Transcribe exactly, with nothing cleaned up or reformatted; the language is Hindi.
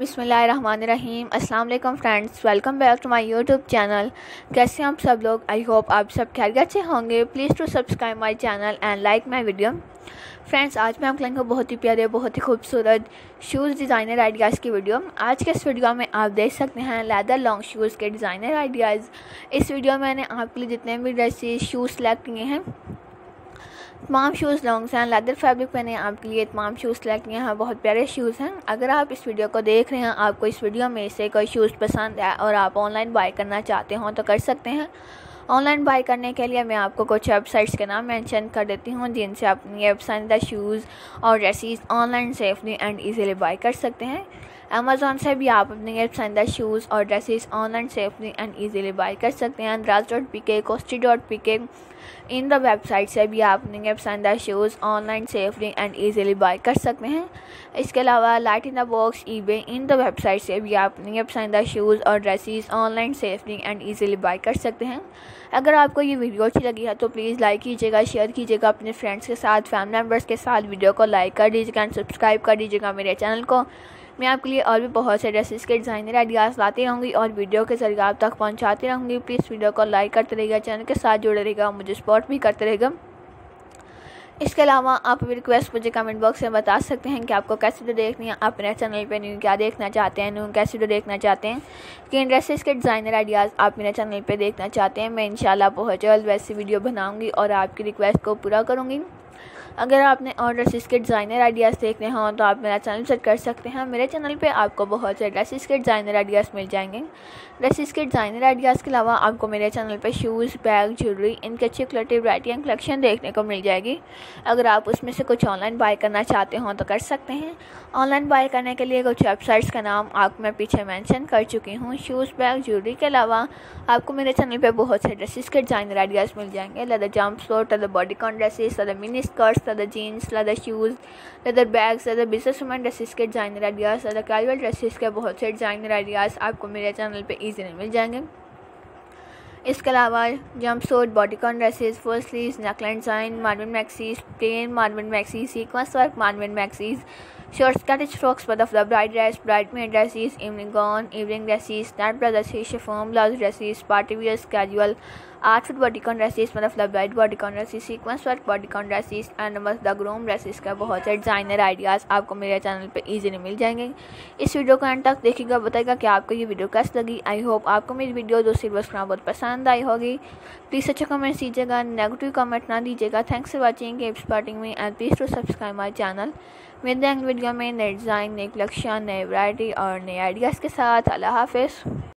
बिस्मिल्लाहिर्रहमानिर्रहीम। अस्सलाम वालेकुम friends, welcome back to my YouTube channel. कैसे हैं आप सब लोग? आई होप आप सब खैरियत से होंगे। Please to subscribe my channel and like my video. Friends, आज मैं आपको लेंगे बहुत ही प्यारे, बहुत ही खूबसूरत शूज़ डिज़ाइनर आइडियाज़ की वीडियो। आज के इस वीडियो में आप देख सकते हैं लेदर लॉन्ग शूज़ के डिज़ाइनर आइडियाज़। इस वीडियो में मैंने आपके लिए जितने भी ड्रेसेस शूज़ सेलेक्ट किए हैं, तमाम शूज़ लॉन्ग्स हैं, लेदर फैब्रिक मैंने आपके लिए तमाम शूज़ सेलेक्ट किए हैं। बहुत प्यारे शूज़ हैं। अगर आप इस वीडियो को देख रहे हैं, आपको इस वीडियो में से कोई शूज़ पसंद है और आप ऑनलाइन बाय करना चाहते हो तो कर सकते हैं। ऑनलाइन बाय करने के लिए मैं आपको कुछ वेबसाइट्स के नाम मेंशन कर देती हूँ, जिनसे आप अपनी पसंदीदा शूज़ और dresses online safely and easily buy कर सकते हैं। अमेज़ॉन से भी आप अपने पसंदीदा शूज़ और dresses online safely and easily buy कर सकते हैं। द्राज डॉट पी के, कोस्टी dot P K, in the website से भी आप अपने पसंदीदा shoes online safely and easily buy कर सकते हैं। इसके अलावा Light in the Box, eBay, in the website से भी आप अपने पसंदीदा शूज़ और dresses online safely and easily buy कर सकते हैं। अगर आपको ये वीडियो अच्छी लगी है तो प्लीज़ लाइक कीजिएगा, शेयर कीजिएगा अपने फ्रेंड्स के साथ, फैमिली मेम्बर्स के साथ। वीडियो को लाइक कर दीजिएगा एंड सब्सक्राइब कर दीजिएगा मेरे चैनल को। मैं आपके लिए और भी बहुत से ड्रेसेस के डिज़ाइनर आइडियाज़ लाती रहूँगी और वीडियो के जरिए आप तक पहुँचाती रहूँगी। प्लीज़ वीडियो को लाइक करते रहिएगा, चैनल के साथ जुड़े रहिएगा, मुझे सपोर्ट भी करते रहेगा। इसके अलावा आप भी रिक्वेस्ट मुझे कमेंट बॉक्स में बता सकते हैं कि आपको कैसी वीडियो देखनी है, आप मेरे चैनल पे न्यू क्या देखना चाहते हैं, न्यू कैसी वीडियो देखना चाहते हैं, किन ड्रेसेस के डिज़ाइनर आइडियाज़ आप मेरे चैनल पे देखना चाहते हैं। मैं इंशाल्लाह बहुत जल्द वैसी वीडियो बनाऊँगी और आपकी रिक्वेस्ट को पूरा करूँगी। अगर आपने और ड्रेसेस के डिज़ाइनर आइडियाज़ देखने हों तो आप मेरा चैनल विजिट कर सकते हैं। मेरे चैनल पे आपको बहुत से ड्रेसेस के डिज़ाइनर आइडियाज़ मिल जाएंगे। ड्रेसेस के डिज़ाइनर आइडियाज़ के अलावा आपको मेरे चैनल पे शूज़, बैग, ज्वेलरी, इनकी अच्छी क्वालिटी वैरायटी एंड कलेक्शन देखने को मिल जाएगी। अगर आप उसमें से कुछ ऑनलाइन बाय करना चाहते हों तो कर सकते हैं। ऑनलाइन बाय करने के लिए कुछ वेबसाइट्स का नाम आपको मैं पीछे मैंशन कर चुकी हूँ। शूज़, बैग, ज्वेलरी के अलावा आपको मेरे चैनल पर बहुत से ड्रेसेस के डिज़ाइनर आइडियाज़ मिल जाएंगे। Leather jumpsuit, leather bodycon dresses, leather mini skirts, leather jeans, leather shoes, leather bags, leather business women dresses के designer ideas, leather casual dresses के बहुत से डिज़ाइनर आइडियाज़ आपको मेरे चैनल पे इजीली मिल जाएंगे। इसके अलावा jumpsuit, bodycon dresses, full sleeves, neckline design, marble maxis, plain marble maxis, sequence work marble maxis, short skirtish frocks for the bride dress, bridesmaid dresses, evening gown, evening dresses, net blouses, chiffon blouse dresses, party wears, casual outfit, bodycon dresses मतलब bride bodycon dresses, sequence work bodycon dresses and the groom dresses का बहुत से डिज़ाइनर आइडियाज़ आपको मेरे चैनल पे इजीली मिल जाएंगे। इस वीडियो को एंड तक देखिएगा, बताइएगा कि आपको ये वीडियो कैसी लगी। आई होप आपको मेरी वीडियो दो सिल्वर स्क्रैप बहुत पसंद आई होगी। प्लीज़ अच्छा कमेंट दीजिएगा, नेगेटिव कमेंट ना दीजिएगा। Thanks for watching, keep supporting me and please to subscribe my channel. मिलते हैं वीडियो में नए डिज़ाइन, नई कलेक्शन, नई वैरायटी और नए आइडियाज़ के साथ। अल्लाह हाफिज़।